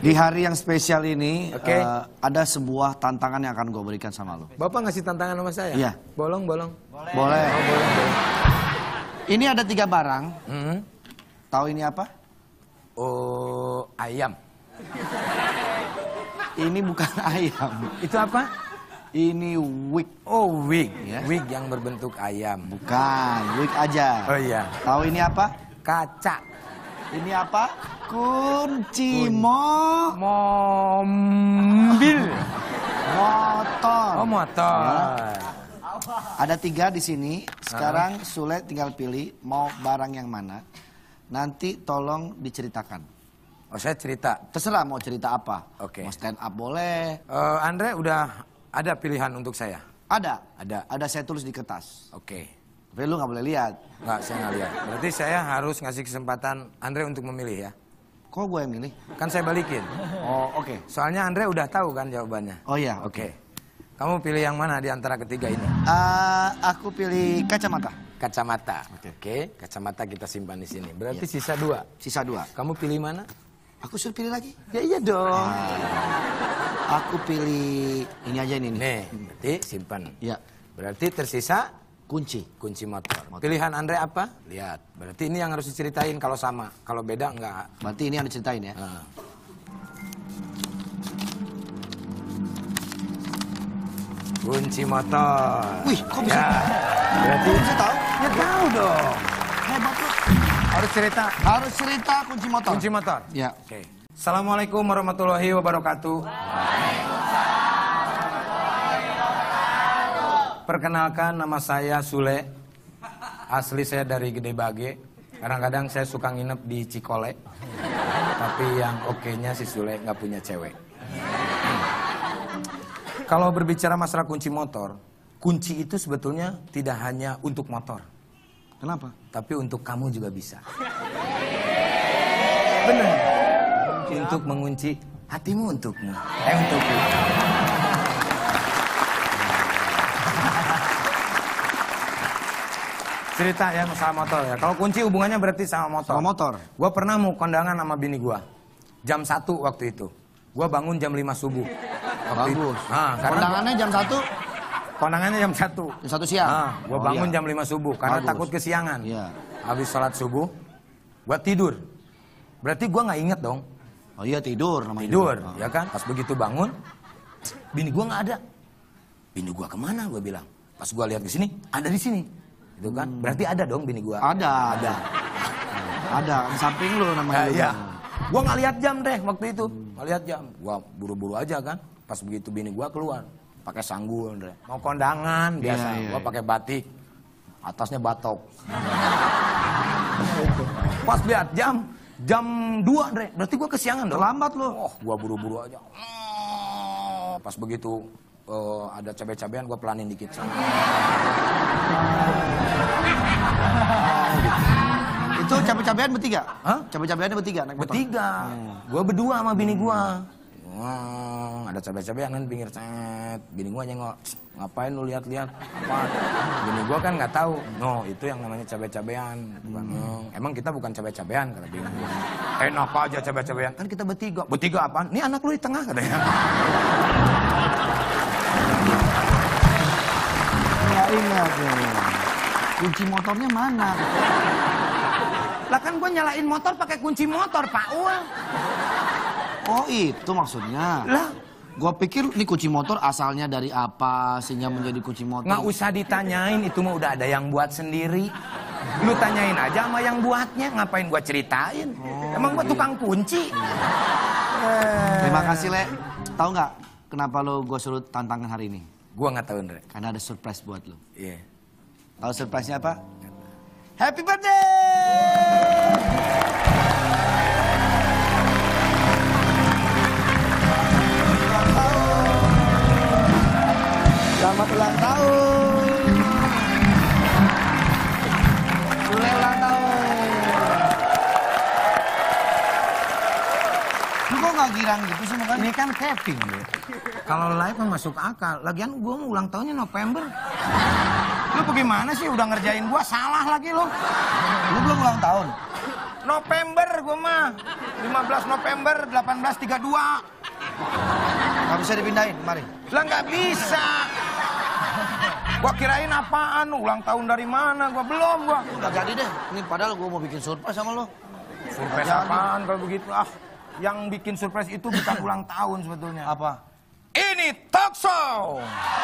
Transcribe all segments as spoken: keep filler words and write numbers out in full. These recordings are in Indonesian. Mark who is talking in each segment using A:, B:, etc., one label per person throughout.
A: Di hari yang spesial ini,
B: okay.
A: uh, ada sebuah tantangan yang akan gue berikan sama lo.
B: Bapak ngasih tantangan sama saya?
A: Iya.
B: Bolong, bolong.
A: Boleh. Boleh.
B: Oh, bolong, bolong.
A: Ini ada tiga barang.
B: Mm-hmm.
A: Tahu ini apa?
B: Oh, ayam.
A: Ini bukan ayam.
B: Itu apa?
A: Ini wig.
B: Oh, wig.
A: Ya.
B: Wig yang berbentuk ayam.
A: Bukan, wig aja.
B: Oh iya.
A: Tahu ini apa?
B: Kaca.
A: Ini apa? Kunci mo
B: mobil.
A: Motor.
B: Oh, motor. Ya.
A: Ada tiga di sini. Sekarang Sule tinggal pilih mau barang yang mana. Nanti tolong diceritakan.
B: Oh, saya cerita.
A: Terserah mau cerita apa.
B: Oke.
A: Mau stand up boleh.
B: Uh, Andre udah ada pilihan untuk saya?
A: Ada.
B: Ada.
A: Ada saya tulis di kertas.
B: Oke.
A: Tapi lu nggak boleh lihat.
B: Nggak, saya nggak lihat. Berarti saya harus ngasih kesempatan Andre untuk memilih ya?
A: Kok gue yang milih?
B: Kan saya balikin.
A: Oh, oke. Okay.
B: Soalnya Andre udah tahu kan jawabannya.
A: Oh iya.
B: Oke. Okay. Kamu pilih yang mana di antara ketiga ini?
A: Uh, aku pilih kacamata.
B: Kacamata. Oke.
A: Okay.
B: Okay. Kacamata kita simpan di sini. Berarti
A: iya.
B: sisa dua.
A: Sisa dua.
B: Kamu pilih mana?
A: Aku suruh pilih lagi.
B: Ya iya dong.
A: Ah, aku pilih ini aja ini.
B: Nih, berarti simpan.
A: Ya.
B: Berarti tersisa
A: kunci.
B: Kunci motor. motor. Pilihan Andre apa? Lihat. Berarti ini yang harus diceritain kalau sama. Kalau beda enggak.
A: Berarti ini yang diceritain ya.
B: Nah. Kunci motor.
A: Wih, kok bisa?
B: Ya. Berarti
A: bisa tahu?
B: Ya tahu dong.
A: Hebat loh.
B: Harus cerita.
A: Harus cerita kunci motor.
B: Kunci motor.
A: Ya.
B: Oke. Okay. Assalamualaikum warahmatullahi wabarakatuh. Perkenalkan, nama saya Sule. Asli saya dari Gede Bage. Kadang-kadang saya suka nginep di Cikole. Tapi yang oke-nya si Sule nggak punya cewek. Kalau berbicara masalah kunci motor, kunci itu sebetulnya tidak hanya untuk motor.
A: Kenapa?
B: Tapi untuk kamu juga bisa. Benar. Untuk mengunci hatimu untukmu. Eh untukku. Cerita ya masalah motor ya. Kalau kunci hubungannya berarti sama motor.
A: Sama motor.
B: Gua pernah mau kondangan sama bini gua. Jam satu waktu itu. Gua bangun jam lima subuh.
A: Bagus.
B: Nah,
A: kondangannya jam satu.
B: Kondangannya jam satu.
A: Jam satu siang.
B: Nah, gua
A: oh,
B: bangun
A: iya.
B: jam lima subuh karena
A: Bagus.
B: takut kesiangan.
A: Iya.
B: Habis sholat subuh, gua tidur. Berarti gua nggak inget dong.
A: Oh iya tidur namanya.
B: Tidur,
A: oh.
B: ya kan? Pas begitu bangun, bini gua nggak ada. Bini gua kemana? Gua bilang. Pas gua lihat ke sini, ada di sini. Itu kan? Hmm. Berarti ada dong bini gua.
A: Ada.
B: Ada.
A: Ada di samping lu namanya.
B: Nah, iya. Gua nggak lihat jam deh waktu itu. Nggak lihat jam. Gua buru-buru aja kan. Pas begitu bini gua keluar, pakai sanggul deh. Mau kondangan biasa.
A: Iya, iya,
B: gua
A: iya.
B: pakai batik. Atasnya batok. Pas lihat jam, jam dua deh. Berarti gua kesiangan dong.
A: Terlambat lu.
B: Oh, gua buru-buru aja. Pas begitu uh, ada cabai-cabean, gua pelanin dikit.
A: Itu cabai-cabean bertiga?
B: Hah?
A: Cabai-cabeannya bertiga naik motor?
B: Bertiga. Hmm. Gua berdua sama bini gua. Hmm, ada cabai-cabean kan pinggir cet. Bini gua nyengok. Ngapain lu lihat-lihat? Apa? Bini gua kan nggak tahu. No, itu yang namanya cabai-cabean. Bukan. Hmm. Emang kita bukan cabai-cabean kata bini gua. Enak aja cabai-cabean. Kan kita bertiga. Bertiga apaan? Nih anak lu di tengah katanya.
A: Ya ingat ya. Kunci motornya mana?
B: Lah kan gua nyalain motor pakai kunci motor, Pak Ul.
A: Oh itu maksudnya.
B: Lah,
A: gua pikir ini kunci motor asalnya dari apa sehingga menjadi kunci motor.
B: nggak usah ditanyain, itu mah udah ada yang buat sendiri. Lu tanyain aja sama yang buatnya, ngapain gua ceritain?
A: Oh,
B: Emang gua
A: iya.
B: tukang kunci.
A: Terima kasih Le. Tahu nggak kenapa lo gua suruh tantangan hari ini?
B: Gua nggak tahu, Ndre.
A: Karena ada surprise buat lo.
B: Iya.
A: Tahu surprise-nya apa? Happy birthday! Selamat ulang tahun. Sule ulang tahun. Lu kok nggak girang gitu sih kan?
B: Ini kan Kevin, Ndre. Kalau live mah masuk akal. Lagian gua mau ulang tahunnya November. Lu bagaimana sih udah ngerjain gua, salah lagi lu.
A: Lu belum ulang tahun.
B: November gua mah. lima belas November delapan belas tiga puluh dua.
A: Nggak bisa dipindahin, mari.
B: Lah nggak bisa. Gua kirain apaan, ulang tahun dari mana? Gua belum gua.
A: Nggak jadi deh. Ini padahal gua mau bikin surprise sama lo.
B: Surprise apaan kalau begitu? Ah, yang bikin surprise itu bukan ulang tahun sebetulnya.
A: Apa?
B: Ini talk show.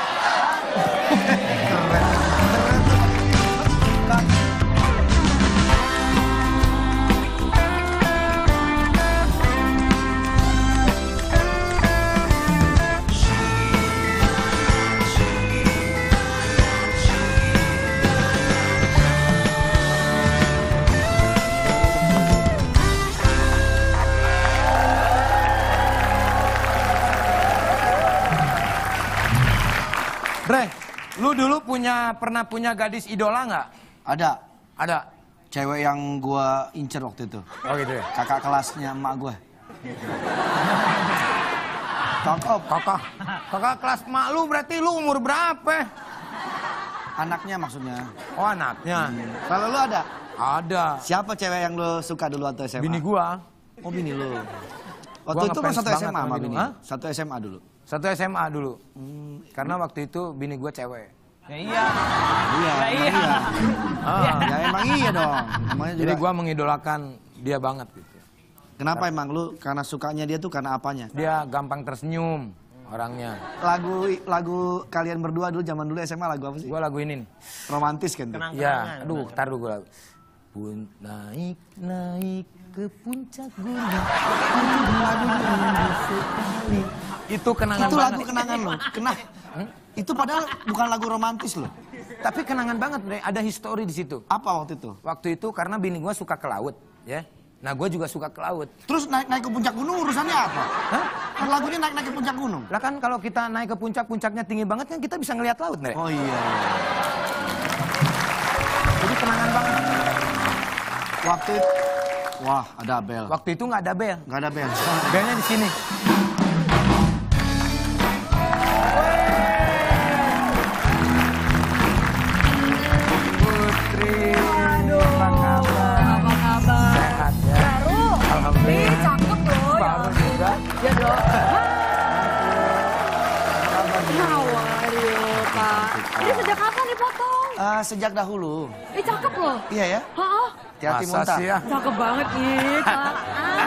B: Bre, lu dulu punya pernah punya gadis idola nggak?
A: Ada.
B: Ada.
A: Cewek yang gua incer waktu itu.
B: Oh gitu ya?
A: Kakak kelasnya emak gua. Kakak,
B: Kakak, kakak kelas mak lu berarti lu umur berapa?
A: anaknya maksudnya.
B: Oh anaknya.
A: Hmm. Kalau lu ada?
B: Ada.
A: Siapa cewek yang lu suka dulu waktu S M A?
B: Bini gua.
A: Oh bini lu. Waktu
B: Gua
A: itu kan
B: ngefans
A: satu S M A
B: banget
A: sama
B: sama
A: bini.
B: bini. Hah?
A: Satu S M A dulu.
B: Satu S M A dulu. Hmm. Karena waktu itu bini gua cewek.
C: Ya iya.
A: Iya,
C: Ya
A: emang
C: iya.
A: iya.
B: Ah.
A: Ya emang iya dong. Namanya juga.
B: Jadi gua mengidolakan dia banget gitu.
A: Kenapa emang lu? Karena sukanya dia tuh karena apanya?
B: Dia gampang tersenyum orangnya.
A: Lagu lagu kalian berdua dulu zaman dulu S M A lagu apa sih?
B: Gua lagu ini nih.
A: Romantis kan tuh.
B: Iya, aduh, tar dulu gua lagu. Pun naik naik ke puncak gunung. Itu kenangan
A: Itu
B: banget.
A: lagu kenangan lo. Kena.
B: Hmm?
A: Itu padahal bukan lagu romantis loh.
B: Tapi kenangan banget, Bre. Ada histori di situ.
A: Apa waktu itu?
B: Waktu itu karena bini gua suka ke laut, ya. Nah, gua juga suka ke laut.
A: Terus naik naik ke puncak gunung urusannya apa?
B: Hah?
A: Kan lagunya naik naik ke puncak gunung.
B: Lah kan kalau kita naik ke puncak, puncaknya tinggi banget kan kita bisa ngelihat laut, Bre.
A: Oh iya.
B: Jadi kenangan banget.
A: Waktu itu, wah ada bel.
B: Waktu itu nggak ada bel.
A: Nggak ada bel.
B: Belnya di sini. Putri, apa kabar?
D: Apa kabar?
B: Sehat ya?
D: Baru.
B: Alhamdulillah.
D: Ih, cakep loh.
B: Baru juga.
D: Ya dong. How are you, Pak? Ini sejak kapan dipotong?
A: Ah, sejak dahulu.
D: Ih, cakep loh.
A: Iya ya.
D: Hah?
A: Hati-hati
B: Masa
A: muntah.
B: sih ya?
D: Cakep banget nih, Kak.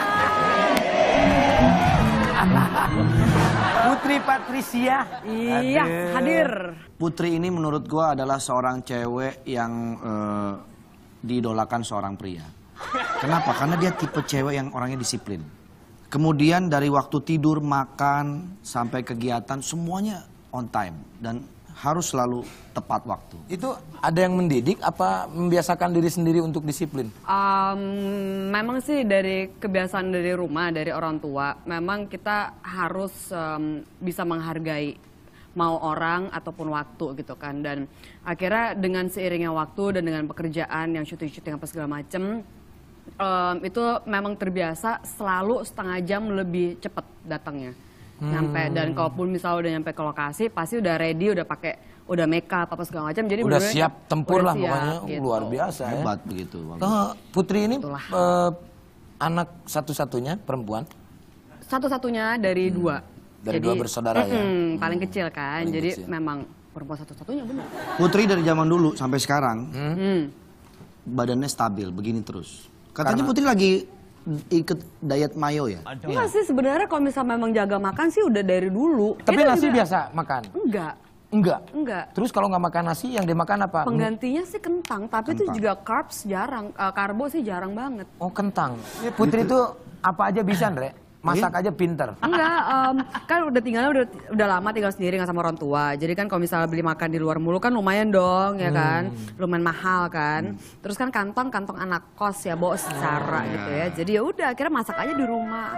B: Putri Patricia.
D: Iya,
B: Aduh.
D: hadir.
A: Putri ini menurut gua adalah seorang cewek yang eh, diidolakan seorang pria. Kenapa? Karena dia tipe cewek yang orangnya disiplin. Kemudian dari waktu tidur, makan, sampai kegiatan semuanya on time dan harus selalu tepat waktu.
B: Itu ada yang mendidik apa membiasakan diri sendiri untuk disiplin?
D: Um, memang sih dari kebiasaan dari rumah, dari orang tua, memang kita harus um, bisa menghargai mau orang ataupun waktu gitu kan. Dan akhirnya dengan seiringnya waktu dan dengan pekerjaan yang syuting-syuting apa segala macem, um, itu memang terbiasa selalu setengah jam lebih cepat datangnya. Nyampe, dan kalaupun misalnya udah nyampe ke lokasi pasti udah ready, udah pakai udah make up apa segala macam, jadi
B: Udah
D: bener-bener
B: siap tempur
D: udah
B: lah
D: siap,
B: pokoknya.
D: gitu.
B: Luar biasa ya.
A: Hebat begitu.
B: Oh, Putri ini
D: Itulah.
B: eh, anak satu-satunya perempuan.
D: Satu-satunya dari dua.
B: Dari dua bersaudara ya?
D: mm-mm, paling kecil kan,
B: Paling
D: jadi
B: kecil.
D: memang perempuan satu-satunya benar.
A: Putri dari zaman dulu sampai sekarang
D: Hmm.
A: badannya stabil begini terus. Katanya Putri lagi ikut diet mayo ya?
D: Enggak sih sebenarnya, kalau misalnya memang jaga makan sih udah dari dulu.
B: Tapi
D: Itu
B: nasi
D: juga-
B: biasa makan?
D: Enggak,
B: Enggak.
D: enggak.
B: Terus kalau nggak makan nasi yang dimakan apa?
D: Penggantinya sih kentang, tapi itu
A: Kentang.
D: juga carbs jarang, eh, karbo sih jarang banget.
B: Oh kentang. Putri itu apa aja bisa, Andre? Masak aja pinter.
D: Enggak, em, kan udah tinggalnya udah udah lama tinggal sendiri nggak sama orang tua. Jadi kan kalau misalnya beli makan di luar mulu kan lumayan dong ya kan, lumayan mahal kan. Terus kan kantong kantong anak kos ya bawa secara gitu ya. Jadi ya udah akhirnya masak aja di rumah.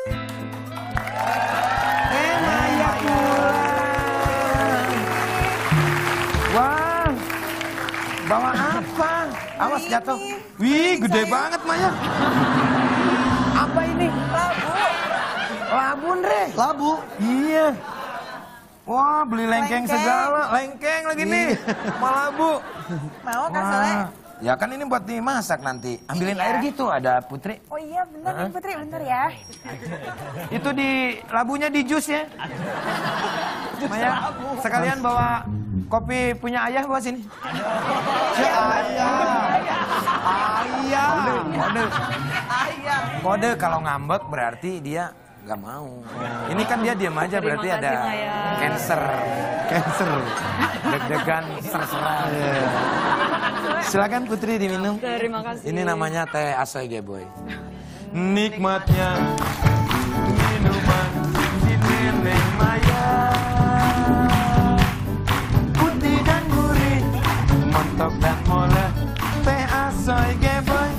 B: Eh, Maya pulang. Wah, bawa apa? Awas jatuh. Wih, gede banget Maya. Apa ini? Labu. Labu, Andre.
A: Labu.
B: Iya. Wah, beli lengkeng, segala. Lengkeng lagi nih. Sama labu.
E: Mau kan
B: Wah,
E: Soleh?
B: Ya kan ini buat dimasak nanti. Ambilin air gitu, ada Putri.
C: Oh iya, bentar nih Putri, bentar ya.
B: Itu di labunya di jus ya. Maya, sekalian bawa kopi punya ayah bawa sini.
A: Si ayah. Ayah.
B: Kode. Kode kalau ngambek berarti dia nggak mau. Ini kan dia diam aja berarti
D: Terima
B: ada
D: kasih, Maya.
B: cancer.
A: Cancer.
B: Deg-degan, ser-seran. Silakan Putri diminum.
D: Terima kasih.
B: Ini namanya teh Asoy Boy. Nikmatnya minuman si Nenek Maya. Putih dan gurih, montok dan molek, teh Asoy Boy.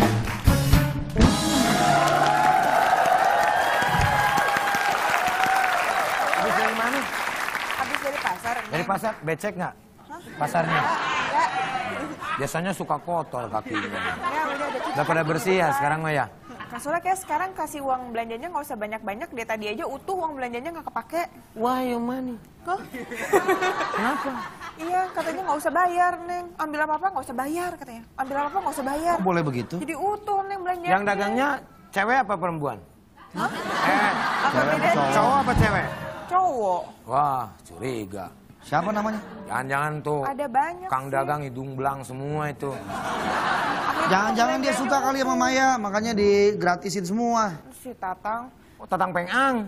B: Habis dari mana?
C: Habis dari pasar.
B: Dari pasar, becek nggak? Pasarnya?
C: Ya,
B: Biasanya suka kotor kakinya.
C: ya udah udah cuci.
B: Udah pada bersih ya sekarang mah ya?
C: Kak Sule kayak sekarang kasih uang belanjanya nggak usah banyak-banyak. Dia tadi aja utuh uang belanjanya nggak kepake.
B: Wah, yang mana?
C: Hah?
B: Kenapa?
C: Iya, katanya nggak usah bayar, Neng. Ambil apa-apa nggak usah bayar, katanya. Ambil apa-apa nggak usah bayar.
A: Kok boleh begitu?
C: Jadi utuh, Neng, belanjanya.
B: Yang dagangnya cewek apa perempuan?
C: Hah?
B: Eh,
C: Apa bedanya?
B: cowok apa cewek?
C: Cowok.
B: Wah, curiga.
A: Siapa namanya?
B: Jangan-jangan tuh
C: Ada banyak
B: Kang
C: sih.
B: dagang hidung belang semua itu.
A: Jangan-jangan dia suka kali sama Maya, makanya digratisin semua.
C: Si Tatang.
B: Oh, Tatang Pengang.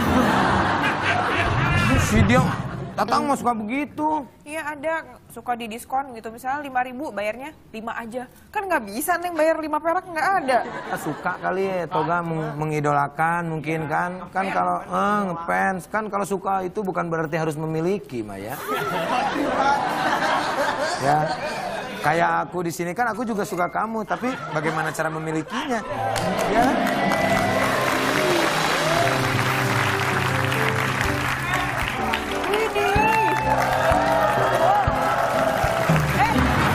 B: Si dia, Tatang mah suka begitu.
C: Iya ada, suka di diskon gitu. Misalnya lima ribu bayarnya lima aja. Kan nggak bisa, Neng, bayar lima perak nggak ada.
B: Ah, suka kali ya, Toga meng- mengidolakan mungkin kan. Kan kalau eh, ngefans, kan kalau suka itu bukan berarti harus memiliki, Maya. Ya, kayak aku di sini kan aku juga suka kamu, tapi bagaimana cara memilikinya? Ya.
C: Widih. Eh.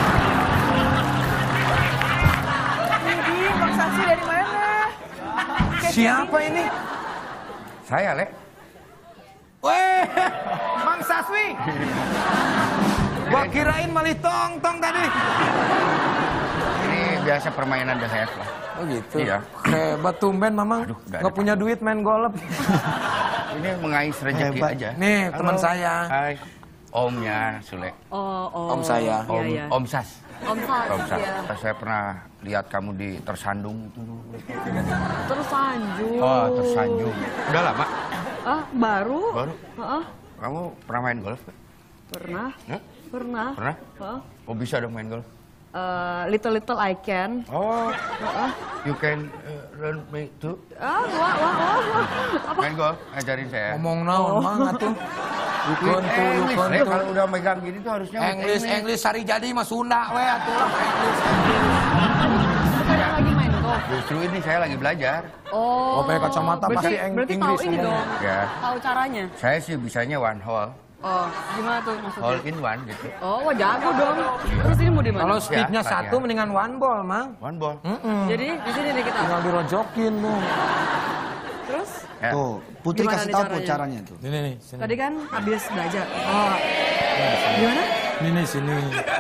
C: Widih, Bang Saksi dari mana? Kayak
B: Siapa ini?
E: Saya, Le.
B: Weh, Bang Saswi. Gua kirain malih tong-tong tadi.
E: Ini biasa permainan The Have lah.
B: Oh gitu?
E: Iya.
B: Hebat tumben Mamang.
E: Aduh, nggak
B: Nggak
E: ada.
B: punya duit main golf.
E: Ini mengais rezeki
A: Hebat.
E: aja.
B: Nih,
E: Halo.
B: teman saya.
E: Hai. Omnya, Sule.
D: Oh, oh.
B: Om saya.
E: Om,
D: Iya, iya.
E: Om Sas.
D: Om Sas.
E: Om Sas.
D: Iya.
E: Saya pernah lihat kamu di Tersandung itu.
D: Terus lanjut.
E: Oh, Tersanjung. Udah lama?
D: Ah, baru?
E: Baru?
D: Heeh.
E: Kamu pernah main golf?
D: Pernah.
E: Hah?
D: Pernah.
E: Pernah?
D: Heeh.
E: Oh, bisa dong main golf?
D: Eh, little little I can.
E: Oh,
D: Heeh.
E: you can uh, learn me to
D: Ah, wah, wah, wah, wah. Apa?
E: main golf. Ajarin saya.
B: Ngomong naon Mang atuh. Yukon tuh,
E: English,
B: yukon
E: Le.
B: tuh.
E: Kalau udah megang gini tuh harusnya
B: English, English sari jadi mah Sunda we atuh lah English.
D: Bukannya lagi main golf.
E: Justru ini saya lagi belajar.
D: Oh.
B: Oh, pakai kacamata
D: berarti,
B: pasti eng-
D: berarti
B: Inggris
D: tahu ini
B: ngomongnya.
D: dong.
E: Ya.
D: Tahu caranya.
E: Saya sih bisanya one hole.
D: Oh, gimana tuh maksudnya?
E: All in one gitu.
D: Oh, wah jago dong. Terus ini mau di mana?
B: Kalau sticknya
E: Ya,
B: satu
E: ya.
B: mendingan one ball, Mang.
E: One ball.
B: Mm-mm.
D: Jadi di sini nih kita.
B: Tinggal dirojokin tuh.
D: Terus
E: Ya.
A: Tuh, Putri
D: Gimana
A: kasih
D: nih
A: tahu
D: caranya?
A: tuh caranya tuh.
B: Ini nih, sini.
D: tadi kan habis belajar. Oh. Gimana?
B: Ini nih, sini.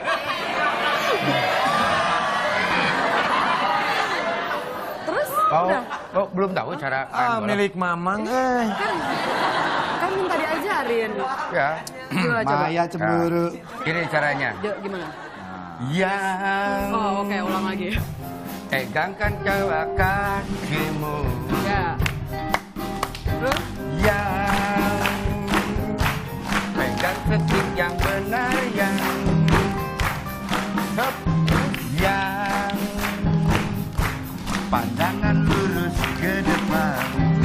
D: Terus
E: Oh,
D: udah.
E: oh, belum tahu cara main
B: Ah,
E: bola?
B: milik Mamang eh.
D: Kan kan minta diajarin.
E: Ya.
D: Gimana coba?
A: Maya cemburu.
E: Ini caranya.
D: Jo, gimana?
E: Yang
D: Oh, oke, ulang lagi.
E: tegangkan kedua kakimu.
D: Ya. Terus
E: Yang pegang stick yang benar yang Hup. Yang pandangan lurus ke depan.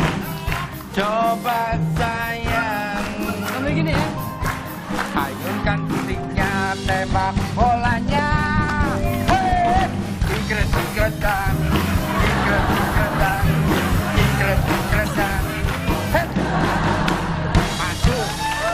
E: Coba sayang,
D: sambil gini ya.
E: ayunkan sticknya, tembak bolanya. Hei, ingkret ingkretan, ingkret ingkretan, ingkret ingkretan. Hei, masuk.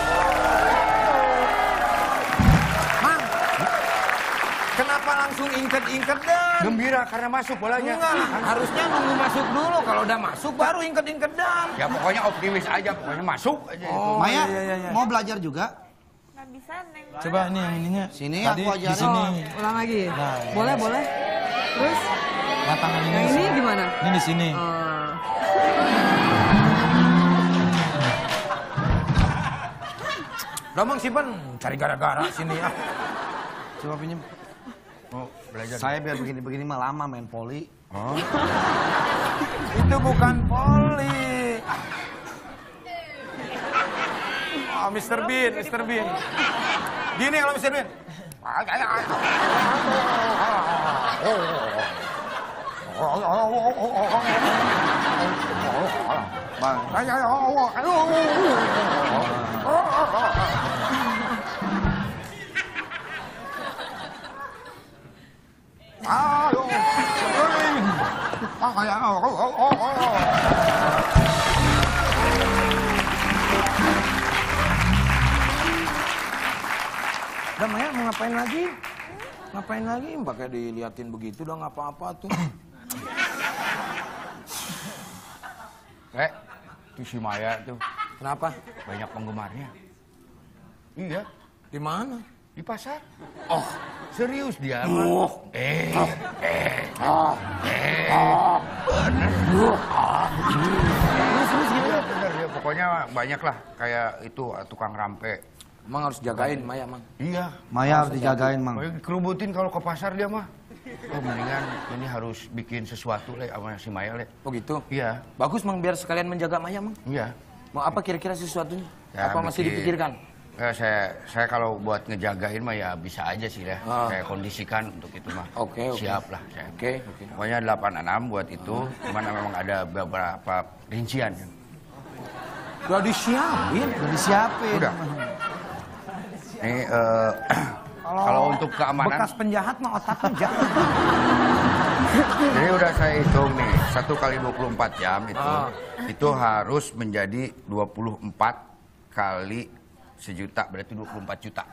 B: Mang, kenapa langsung ingket-ingket dan?
E: Gembira karena masuk bolanya.
B: Enggak, harusnya nunggu masuk dulu. Kalau udah masuk baru ingket-ingket dan.
E: Ya pokoknya optimis aja, pokoknya masuk aja itu.
B: Oh,
A: Maya
B: iya, iya, iya.
A: mau belajar juga?
C: Nggak bisa neng.
B: Coba ini yang ininya.
A: Sini
B: Tadi
A: aku
B: di
A: ajarin.
B: sini.
D: Oh, ulang lagi.
B: Nah,
D: boleh, boleh. Terus
B: Nah, tangan ini.
D: yang ini gimana?
B: Ini di sini.
D: Oh.
B: Udah Mang simpen, cari gara-gara sini ya.
A: Coba pinjem.
E: Mau belajar.
A: Saya biar begini-begini mah lama main poli.
E: Oh.
B: Itu bukan poli. Oh, mister Bean, mister Bean. Gini kalau mister Bean.
A: Bang.
B: Udah Maya mau ngapain lagi? Ngapain lagi? Pakai diliatin begitu udah nggak apa-apa tuh.
E: Rek, tuh si Maya tuh
B: Kenapa?
E: banyak penggemarnya. Iya,
B: Di mana?
E: di pasar. Oh, serius dia mah. Eh, eh, oh, eh. Bener. Terus, terus gitu. Bener ya, pokoknya banyak lah. Kayak itu tukang rampe.
B: Emang harus jagain Maya, Mang.
E: Iya.
A: Maya harus dijagain, Mang.
E: Pokoknya dikerubutin kalau ke pasar dia mah. Oh, mendingan ini harus bikin sesuatu le sama si Maya le.
B: Oh gitu?
E: Iya,
B: Bagus Mang, biar sekalian menjaga Maya, Mang.
E: iya.
B: Mau apa kira-kira sesuatunya?
E: Ya,
B: apa masih
E: bikin-
B: dipikirkan?
E: Ya, saya saya kalau buat ngejagain mah ya bisa aja sih ya.
B: Ah.
E: Saya kondisikan untuk itu mah.
B: Oke, oke.
E: Siap lah saya.
B: Oke, oke.
E: Pokoknya delapan enam buat itu, cuman memang ada beberapa rincian.
B: Udah disiapin.
A: Udah disiapin.
E: Udah. Ini eh, kalau untuk keamanan,
B: Bekas penjahat mah otaknya jahat.
E: ini udah saya hitung nih, satu kali dua puluh empat jam itu,
B: Ah.
E: itu harus menjadi dua puluh empat kali sejuta, berarti dua puluh empat juta.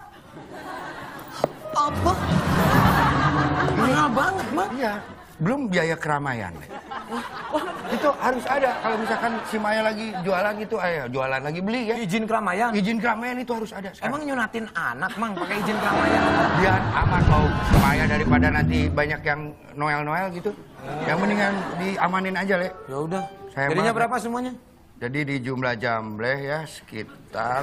B: Apa? Mahal banget, Mang.
E: Iya, belum biaya keramaian. Oh, itu harus ada. Kalau misalkan si Maya lagi jualan gitu, ayo jualan lagi beli ya.
B: Izin keramaian.
E: Izin keramaian itu harus ada. sekarang.
B: Emang nyunatin anak, Mang, pakai izin keramaian?
E: Biar aman mau si Maya daripada nanti banyak yang noel-noel gitu. Yang mendingan diamanin aja, Le.
B: Ya udah.
E: Saya
B: Jadinya
E: mah-
B: berapa semuanya?
E: Jadi di jumlah jambleh ya sekitar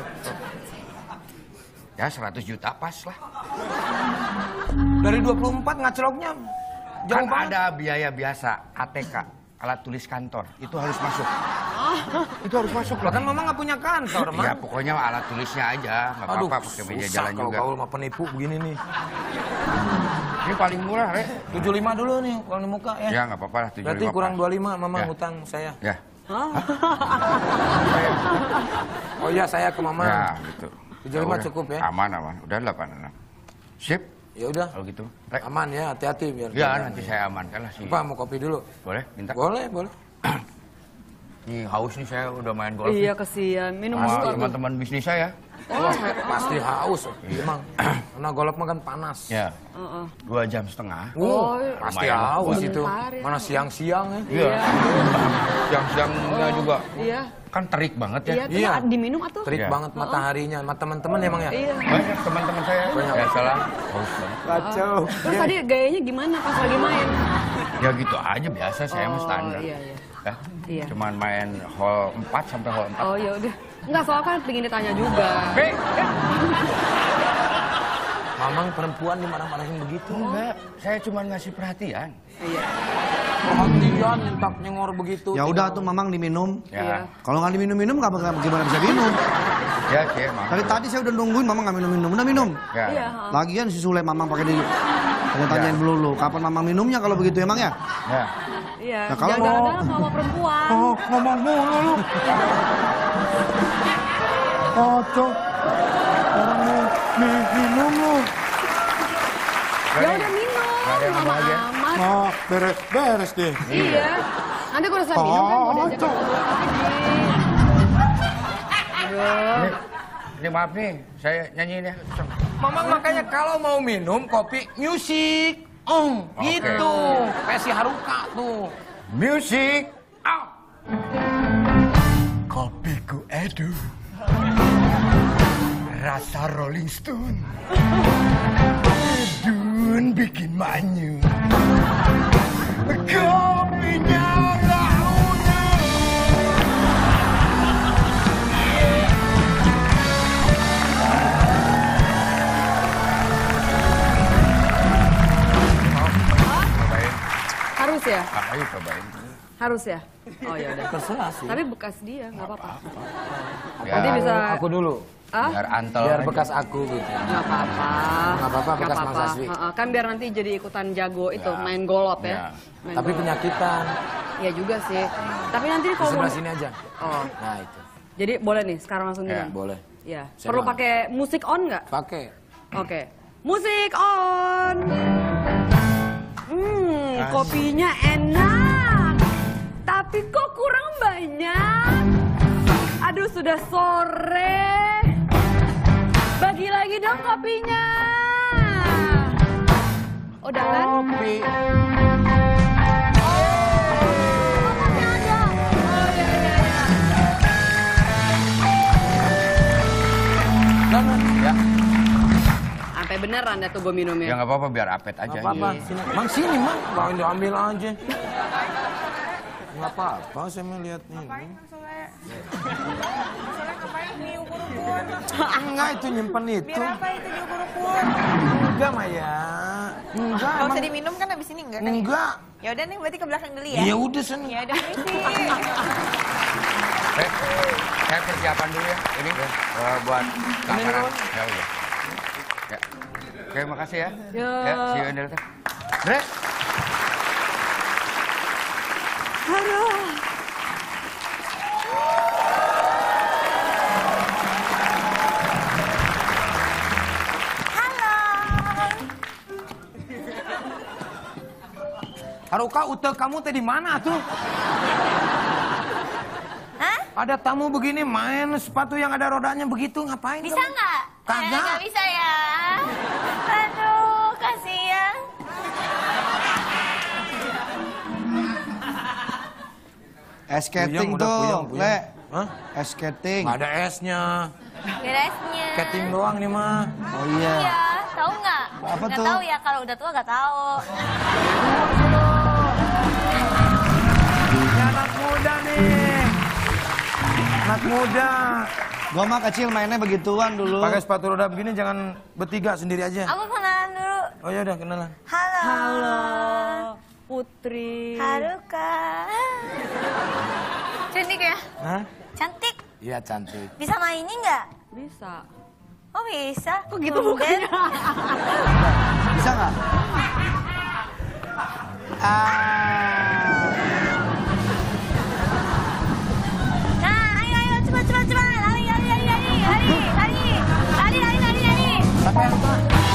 E: ya seratus juta pas lah.
B: Dari dua puluh empat ngacloknya jauh
E: Kan
B: banget.
E: ada biaya biasa, A T K, alat tulis kantor. Itu harus masuk. Itu harus masuk
B: Lah
E: loh.
B: kan Mama nggak punya kantor, Mang.
E: Ya pokoknya alat tulisnya aja, nggak apa-apa pakai meja
B: susah
E: jalan
B: kalau
E: juga.
B: gaul sama penipu begini nih.
E: Ini paling murah, Le.
B: tujuh puluh lima dulu nih kalau di muka ya.
E: Ya nggak apa-apa lah, tujuh puluh
B: Berarti
E: lima
B: kurang
E: pas.
B: dua puluh lima Mama
E: Ya.
B: ngutang saya.
E: Ya.
B: Oh iya saya ke Mama.
E: Ya, gitu.
B: tujuh puluh lima
E: Udah.
B: cukup ya?
E: Aman, aman. Udah delapan enam. Sip,
B: Ya udah.
E: kalau gitu. Le.
B: Aman ya, hati-hati biar.
E: Ya, nanti saya amankan lah sih.
B: Apa mau kopi dulu?
E: Boleh, minta?
B: Boleh, boleh.
E: Nih, haus nih saya udah main golf.
D: Iya,
E: nih.
D: kesian. Minum
E: Sama
D: dulu atuh.
E: teman-teman bisnis saya.
B: Wah, pasti haus, Emang. Karena golf mah kan panas.
E: Ya,
D: Heeh.
E: dua jam setengah.
B: Oh,
D: Oh,
B: pasti
E: lumayan.
B: haus itu.
D: Bentar ya.
B: Mana siang-siang ya?
E: Iya. Siang-siang enggak juga.
D: Iya.
E: Kan terik banget ya.
D: Iya, tuh
B: Iya.
D: diminum atuh.
B: Terik
E: Iya.
B: banget mataharinya. Sama teman-teman emang ya?
D: Iya.
E: Banyak teman-teman saya. Ya salah. Haus banget.
B: Kacau.
D: Terus tadi gayanya gimana pas lagi main?
E: Ya gitu aja biasa saya mah
D: Oh,
E: standar.
D: iya, iya.
E: Ya.
D: Iya.
E: Cuman main hall empat sampai hall empat.
D: Oh, ya udah. Enggak, soal kan pengen ditanya juga.
E: Hei,
B: Mamang perempuan dimarah-marahin begitu.
E: enggak, saya cuma ngasih perhatian.
D: Iya.
B: Perhatian minta nyengor begitu.
A: Ya udah tuh Mamang diminum.
D: Iya.
E: Ya,
A: Kalau nggak diminum-minum nggak bakal gimana bisa minum.
E: ya sih emang.
A: Dari tadi saya udah nungguin Mamang nggak minum-minum. Udah minum.
E: Ya.
D: Iya.
A: Lagian si Sule Mamang pakai di tanya-tanyain melulu. Kapan Mamang minumnya kalau begitu emang ya?
E: Ya.
D: Iya.
A: Nah, kalau
D: Jangan
A: mau-
D: dalam sama perempuan.
E: Oh, ngomong mulu lu.
A: Kocok. Orang mau minum lu.
D: Ya udah minum.
E: Nggak ada yang
D: Mama
E: mau aja.
D: amat.
B: Oh, beres-beres deh.
D: Iya. Nanti kalau saya minum kan mau diajak ngobrol lagi. Aduh.
E: Ini, ini maaf nih, saya nyanyiin ya.
B: Mamang makanya kalau mau minum kopi musik. Oh,
E: Oke.
B: gitu. Kayak si Haruka tuh.
E: Music out.
B: Kopiku edu.
E: rasa Rolling Stone. Dun bikin manyun. Kopinya launya. Cobain.
D: Harus ya?
E: Ayo cobain.
D: Harus ya? Oh ya udah.
B: Terserah sih.
D: Tapi bekas dia, nggak apa-apa.
E: Ya,
D: Nanti bisa.
B: Aku dulu.
D: Ah?
E: biar antol
B: Biar
E: aja.
B: bekas aku gitu.
D: Nggak apa-apa.
B: Nggak apa-apa,
D: Nggak
B: bekas Mas
D: apa-apa.
B: Aswi.
D: Heeh, kan biar nanti jadi ikutan jago itu,
E: Ya.
D: main golop ya.
E: Ya.
D: Main
B: Tapi
D: golop.
B: penyakitan.
D: Ya juga sih. Tapi nanti
B: Di
D: kalau
B: sebelah
D: mau-
B: sini aja.
D: Oh,
B: Nah itu.
D: jadi boleh nih sekarang langsung
E: Ya.
D: gini.
B: Boleh.
D: Ya.
B: Saya
D: Perlu
B: mau.
D: pakai musik on nggak?
B: Pakai.
D: Oke. Musik on. Hmm, kopinya enak. Tapi kok kurang banyak? Aduh, sudah sore. Bagi lagi dong kopinya. Udah kan?
B: Kopi.
E: Ya,
D: Sampai beneran ya tuh gue minumnya.
E: ya nggak apa-apa biar apet aja.
B: Nggak apa-apa.
E: Iya.
B: Sini. Mang sini mang. Mau diambil aja. Nggak apa-apa. Saya mau lihat nih.
C: Ngapain masalahnya? Masalahnya ngapain diukur-ukur?
B: Enggak itu nyimpen itu.
C: Biar apa itu diukur-ukur?
B: Enggak Maya. Enggak.
C: Gak usah
B: emang-
C: diminum kan abis ini enggak kan?
B: Enggak.
C: Ya udah nih berarti ke belakang dulu ya.
B: Ya udah sini.
C: Ya udah misi.
E: Eh, saya persiapan dulu ya. Ini eh, buat keamanan.
B: Ron.
E: Ya udah. Ya. Oke, makasih ya.
D: Ya.
E: Ya, see you in Delta. Dre.
D: Aduh.
B: Haruka, ute kamu teh di mana tuh?
F: Hah?
B: Ada tamu begini main sepatu yang ada rodanya begitu ngapain?
F: Bisa
B: kamu?
F: nggak?
B: Kagak.
F: Eh, nggak bisa ya. Aduh, kasihan.
A: Es skating
B: Puyeng, udah
A: tuh,
B: puyeng, puyeng.
A: Le.
B: Hah?
A: Es skating.
B: Nggak ada esnya.
F: Beresnya.
B: Skating doang nih mah.
A: Oh iya.
F: Iya, tahu nggak?
A: Apa
F: nggak
A: tuh?
F: tahu ya, kalau udah tua nggak tahu.
B: Ini anak muda nih. Anak muda.
A: Gua mah kecil mainnya begituan dulu.
B: Pakai sepatu roda begini jangan bertiga sendiri aja.
F: Aku kenalan dulu.
B: Oh ya udah kenalan.
F: Halo.
D: Halo, Putri.
F: Haruka. Cantik ya?
B: Hah?
F: Cantik.
B: Iya cantik.
F: Bisa mainin nggak?
D: Bisa.
F: Oh bisa.
D: Kok gitu
F: Tumben.
D: mukanya?
A: Bisa nggak? Ah.
F: Nah, ayo ayo cepat cepat cepat. Lari lari lari lari lari lari lari lari lari lari.
B: Sampai Haruka.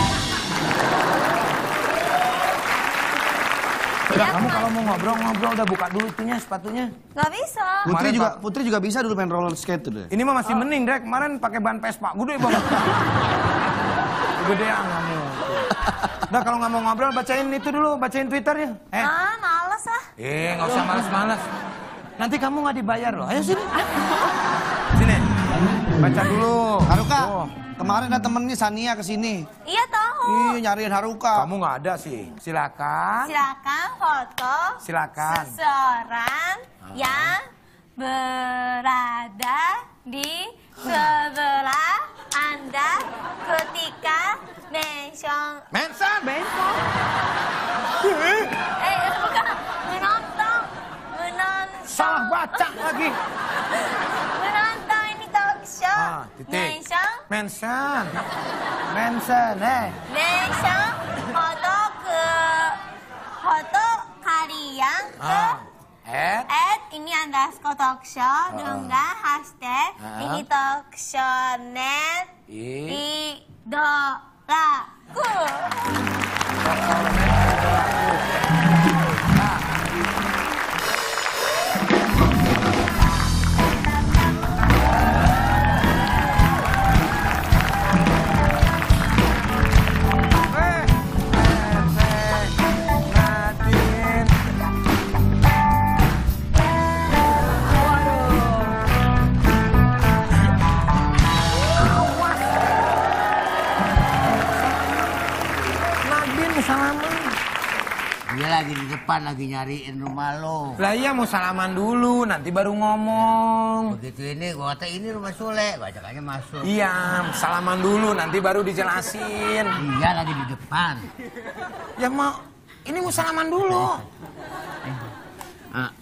B: Udah
F: Ya,
B: kamu
F: Mas.
B: kalau mau ngobrol-ngobrol udah buka dulu itunya sepatunya.
F: Nggak bisa.
A: Putri
B: Kemarin,
A: juga
B: Pak.
A: Putri juga bisa dulu main roller skate tuh deh.
B: Ini mah masih mending, Drek. Kemarin pakai ban Vespa. Gede banget. Gedean kamu. Udah kalau nggak mau ngobrol, bacain itu dulu. Bacain Twitternya. Eh,
F: Ah, males ah.
B: eh nggak usah malas-malas. Nanti kamu nggak dibayar loh. Ayo sini. Sini. Baca dulu.
A: Haruka,
B: Oh,
A: kemarin ada temennya Sania kesini.
F: Iya tahu.
A: Ih, nyariin Haruka.
B: kamu nggak ada sih. Silakan.
F: Silakan foto
B: Silakan.
F: seseorang yang berada di sebelah Anda ketika mention
B: Mensan.
F: eh bukan menonton menonton
B: Salah baca lagi.
F: menonton ini talk show
B: Ah, titik.
F: mention
B: Mensan. Mensan, eh.
F: mention foto ke foto kalian ke
B: Ah. Eh.
F: At ini underscore talk show dengan hashtag
B: Ah.
F: ini talk show net
B: I.
F: idolaku.
B: Eh. Nadine. salaman.
E: Dia lagi di depan, lagi nyariin rumah lo.
B: Lah iya mau salaman dulu, nanti baru ngomong.
E: Begitu ini, gua kata ini rumah Sule, gua ajak aja masuk.
B: Iya, salaman dulu, nanti baru dijelasin.
E: Iya lagi di depan.
B: Ya mau, ini mau salaman dulu.
E: Ah,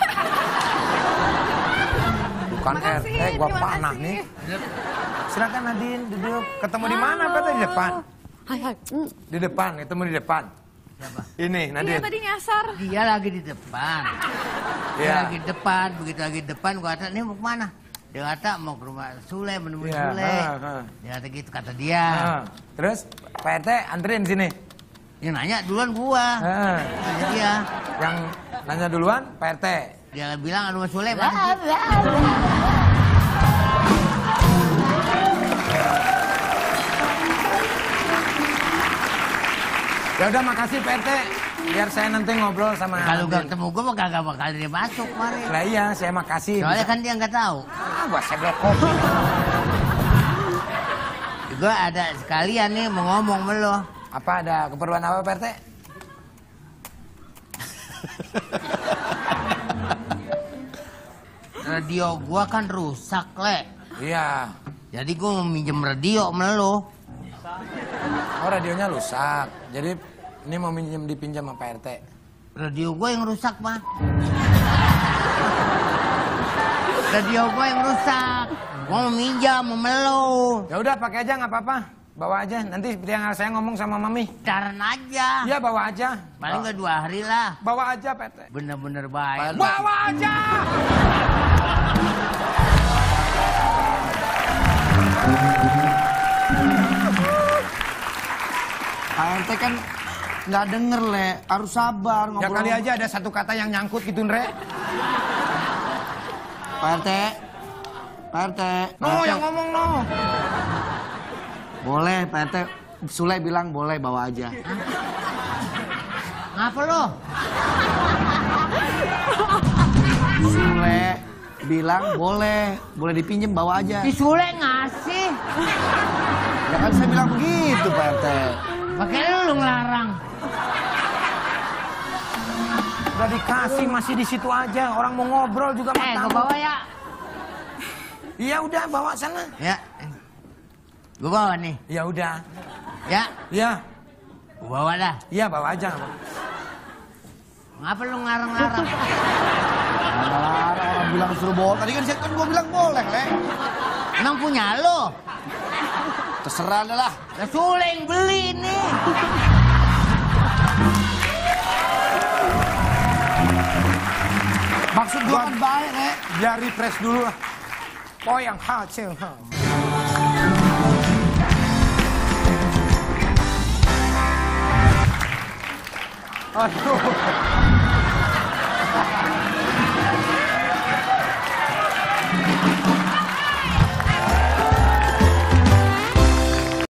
B: Bukan R T, gua panah nih. Silakan Nadine, duduk. Ketemu di mana? Apa di depan?
F: Hai hai. Hmm.
B: Di depan, ketemu di depan.
E: siapa?
B: Ini
F: Iya
B: Nadine.
F: tadi nyasar.
E: Dia lagi di depan. Dia
B: Iya.
E: lagi di depan, begitu lagi di depan gua kata, ini mau kemana? Dia kata mau ke rumah Sule, menemui
B: Iya,
E: Sule.
B: ha, ha.
E: Dia kata gitu, kata dia.
B: Nah, terus Pak R T anterin sini.
E: Dia nanya duluan gua.
B: Nah,
E: Tanya dia.
B: yang nanya duluan Pak R T.
E: Dia bilang rumah Sule mana sih?
B: Ya udah makasih Pak R T. Biar saya nanti ngobrol sama
E: Kalau gak
B: Nadine.
E: ketemu gua mah kagak bakal dia masuk kemarin.
B: Lah iya, saya makasih.
E: Soalnya kan dia nggak tahu.
B: Ah, gua seblek kopi.
E: Gua ada sekalian nih mau ngomong sama lo.
B: Apa ada keperluan apa Pak R T?
E: Radio gua kan rusak, Le.
B: Iya.
E: Jadi gua mau minjem radio sama lo.
B: Oh radionya rusak. Jadi ini mau minjem dipinjam sama Pak R T.
E: Radio gua yang rusak, Pak. Radio gua yang rusak. Gua mau minjam sama lo.
B: Ya udah pakai aja nggak apa-apa. Bawa aja. Nanti seperti yang saya ngomong sama Mami.
E: Taran aja.
B: Iya bawa aja.
E: Paling nggak dua hari lah.
B: Bawa aja Pak R T.
E: Bener-bener baik.
B: Bawa aja.
A: Pak R T kan nggak denger, Le. Harus sabar
B: Ya
A: ngobrol.
B: kali aja ada satu kata yang nyangkut gitu, Ndre.
A: Pak R T. Pak R T.
B: No,
A: Pak R T.
B: yang ngomong no.
A: Boleh, Pak R T. Sule bilang boleh bawa aja.
E: Ngapa lo?
A: Sule bilang boleh, boleh dipinjem bawa aja.
E: Si Sule ngasih.
A: Ya kan saya bilang begitu, Pak R T.
E: Pakai lu ngelarang.
B: Udah dikasih masih di situ aja. Orang mau ngobrol juga
E: Eh,
B: sama
E: gua
B: tamu.
E: bawa ya.
B: Iya udah bawa sana.
E: Ya. Gua bawa nih.
B: Ya udah.
E: Ya,
B: Iya.
E: gua bawa dah.
B: Iya bawa aja.
E: Ngapa lu ngelarang-larang?
A: Malah orang bilang suruh bawa. Tadi kan saya kan gua bilang boleh, Le.
E: Emang punya lo?
A: Terserah dah lah.
E: Lah Sule yang beli nih.
A: Maksud gua kan baik, Le.
B: Biar refresh dulu lah. Oh yang hasil. Ha. Aduh.